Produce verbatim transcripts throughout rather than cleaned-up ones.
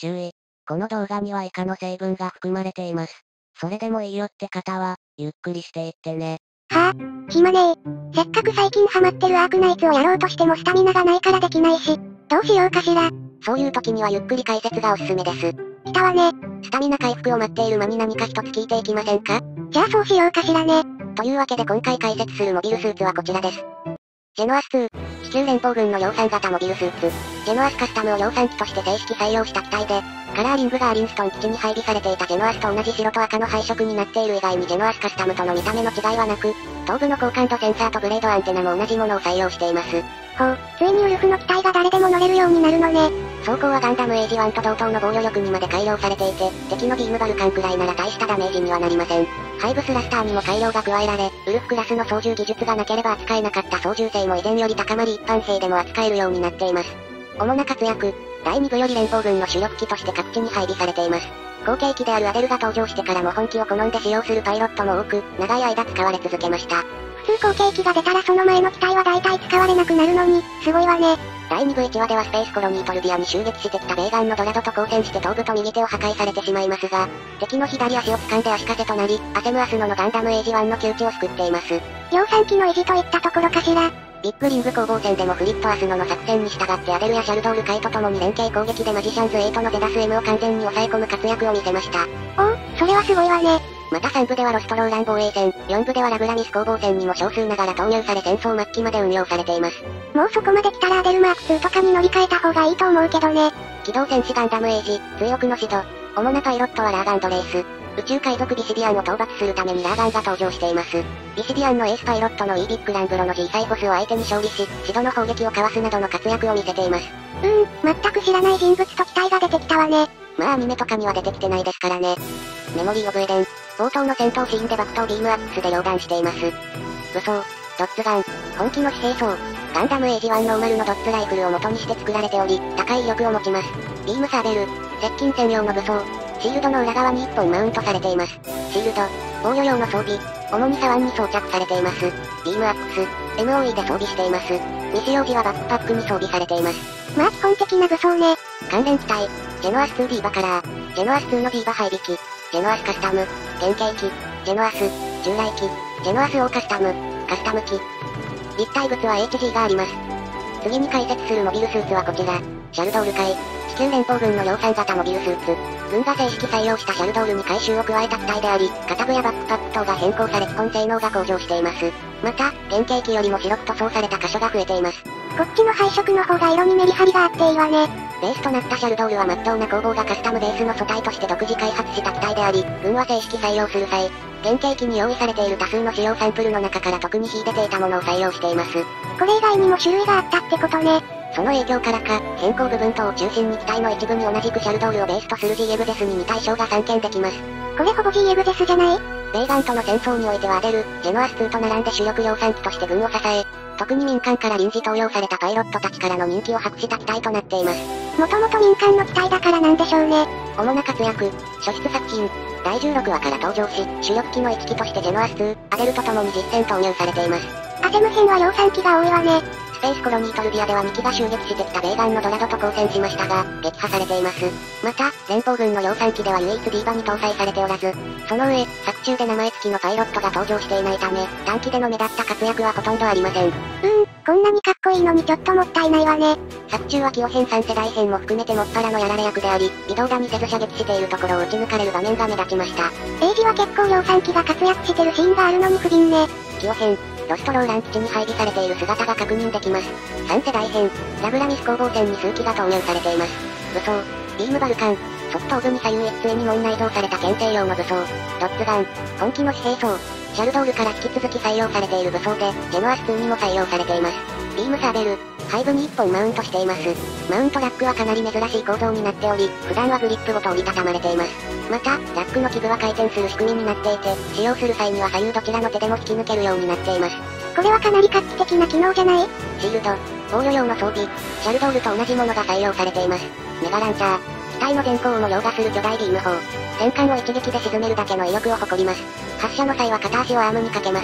注意。この動画には以下の成分が含まれています。それでもいいよって方は、ゆっくりしていってね。 はぁ、暇ねえ。せっかく最近ハマってるアークナイツをやろうとしてもスタミナがないからできないし、どうしようかしら。 そういう時にはゆっくり解説がおすすめです。 来たわね。 スタミナ回復を待っている間に何か一つ聞いていきませんか？ じゃあそうしようかしらね。 というわけで今回解説するモビルスーツはこちらです。ジェノアスツー、地球連邦軍の量産型モビルスーツ。ジェノアスカスタムを量産機として正式採用した機体で、カラーリングがアリンストン基地に配備されていたジェノアスと同じ白と赤の配色になっている以外にジェノアスカスタムとの見た目の違いはなく、頭部の高感度センサーとブレードアンテナも同じものを採用しています。 ほう、ついにウルフの機体が誰でも乗れるようになるのね。 装甲はガンダムエイジワンと同等の防御力にまで改良されていて、敵のビームバルカンくらいなら大したダメージにはなりません。ハイブスラスターにも改良が加えられ、ウルフクラスの操縦技術がなければ扱えなかった操縦性も以前より高まり一般兵でも扱えるようになっています。主な活躍、だいに部より連邦軍の主力機として各地に配備されています。後継機であるアデルが登場してからも本機を好んで使用するパイロットも多く、長い間使われ続けました。 普通後継機が出たらその前の機体は大体使われなくなるのに、すごいわね。 だいに部いちわではスペースコロニートルビアに襲撃してきたベーガンのドラドと交戦して頭部と右手を破壊されてしまいますが、敵の左足を掴んで足かせとなり、アセムアスノのガンダムエイジワンの窮地を救っています。 量産機の維持といったところかしら。 ビッグリング攻防戦でもフリットアスノの作戦に従ってアデルやシャルドールカイと共に連携攻撃でマジシャンズエイトのゼダス M を完全に抑え込む活躍を見せました。 おお、それはすごいわね。 またさん部ではロストローラン防衛戦、よん部ではラブラミス攻防戦にも少数ながら投入され戦争末期まで運用されています。 もうそこまで来たらアデルマークツーとかに乗り換えた方がいいと思うけどね。 機動戦士ガンダムエイジ、追憶のシド。主なパイロットはラーガンドレース。宇宙海賊ビシディアンを討伐するためにラーガンが登場しています。ビシディアンのエースパイロットのイービック・ランブロの G サイフォスを相手に勝利し、シドの砲撃をかわすなどの活躍を見せています。 うーん、全く知らない人物と機体が出てきたわね。 まあアニメとかには出てきてないですからね。メモリー・オブ・エデン。冒頭の戦闘シーンで爆投ビームアックスで両弾しています。武装、ドッツガン、本気の騎兵装。ガンダムエイジワンノーマルのドッツライフルを元にして作られており、高い威力を持ちます。ビームサーベル、接近専用の武装。シールドの裏側にいっぽんマウントされています。シールド、防御用の装備。主に左腕に装着されています。ビームアックス、エムオーイー で装備しています。未使用時はバックパックに装備されています。 まあ基本的な武装ね。 関連機体、ジェノアスツーディーバカラー、ジェノアスツーのディーバ配備機、ジェノアスカスタム、原型機、ジェノアス、従来機、ジェノアスオーカスタム、カスタム機。立体物は エイチジー があります。次に解説するモビルスーツはこちら。シャルドール海、地球連邦軍の量産型モビルスーツ。軍が正式採用したシャルドールに改修を加えた機体であり、型具やバックパック等が変更され基本性能が向上しています。また、原型機よりも白く塗装された箇所が増えています。 こっちの配色の方が色にメリハリがあっていいわね。 ベースとなったシャルドールは真っ当な工房がカスタムベースの素体として独自開発した機体であり、軍は正式採用する際、原型機に用意されている多数の使用サンプルの中から特に秀でていたものを採用しています。 これ以外にも種類があったってことね。 その影響からか、変更部分等を中心に機体の一部に同じくシャルドールをベースとする G エグゼスに似た衣装が散見できます。 これほぼ G エグゼスじゃない？ ベーガンとの戦争においてはアデル、ジェノアスツーと並んで主力量産機として軍を支え、特に民間から臨時登用されたパイロットたちからの人気を博した機体となっています。 もともと民間の機体だからなんでしょうね。 主な活躍、初出作品、だいじゅうろくわから登場し、主力機の一機としてジェノアスツー、アデルと共に実戦投入されています。 アセム編は量産機が多いわね。 スペースコロニートルビアではに機が襲撃してきたベーガンのドラドと交戦しましたが、撃破されています。また、連邦軍の量産機では唯一ディーバに搭載されておらず、その上、作中で名前付きのパイロットが登場していないため、短期での目立った活躍はほとんどありません。うーん、こんなにかっこいいのにちょっともったいないわね。 作中はキヨ編さん世代編も含めてもっぱらのやられ役であり、微動だにせず射撃しているところを撃ち抜かれる場面が目立ちました。 エイジは結構量産機が活躍してるシーンがあるのに不憫ね。 キヨ編、ロストローラン基地に配備されている姿が確認できます。さん世代編、ラブラミス攻防戦に数機が投入されています。武装、ビームバルカン、側頭部に左右一対に門内蔵された検定用の武装、ドッツガン、本気の騎兵装、シャルドールから引き続き採用されている武装で、ジェノアスツーにも採用されています。ビームサーベル、背部にいっぽんマウントしています。マウントラックはかなり珍しい構造になっており、普段はグリップごと折りたたまれています。また、ラックの基部は回転する仕組みになっていて、使用する際には左右どちらの手でも引き抜けるようになっています。 これはかなり画期的な機能じゃない？ シールド、防御用の装備、シャルドールと同じものが採用されています。メガランチャー、機体の前方をも凌駕する巨大ビーム砲。戦艦を一撃で沈めるだけの威力を誇ります。発射の際は片足をアームにかけます。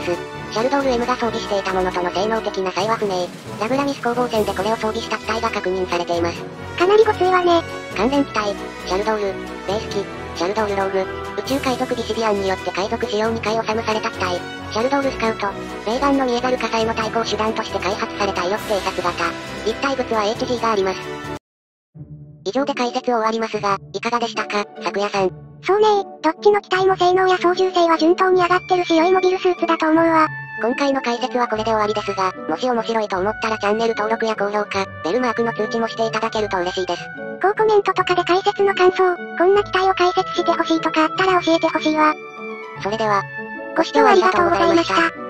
シャルドール M が装備していたものとの性能的な差異は不明。ラブラミス攻防戦でこれを装備した機体が確認されています。 かなりごついわね。 関連機体、シャルドール、ベース機、シャルドールローグ、宇宙海賊ビシビアンによって海賊仕様に買い収めされた機体、シャルドールスカウト、レーガンの見えざる火災の対抗手段として開発された威力偵察型。一体物は エイチジー があります。以上で解説を終わりますが、いかがでしたか、咲夜さん。 そうねー、どっちの機体も性能や操縦性は順当に上がってるし良いモビルスーツだと思うわ。 今回の解説はこれで終わりですが、もし面白いと思ったらチャンネル登録や高評価、ベルマークの通知もしていただけると嬉しいです。 高コメントとかで解説の感想、こんな機体を解説してほしいとかあったら教えてほしいわ。 それでは、 ご視聴ありがとうございました。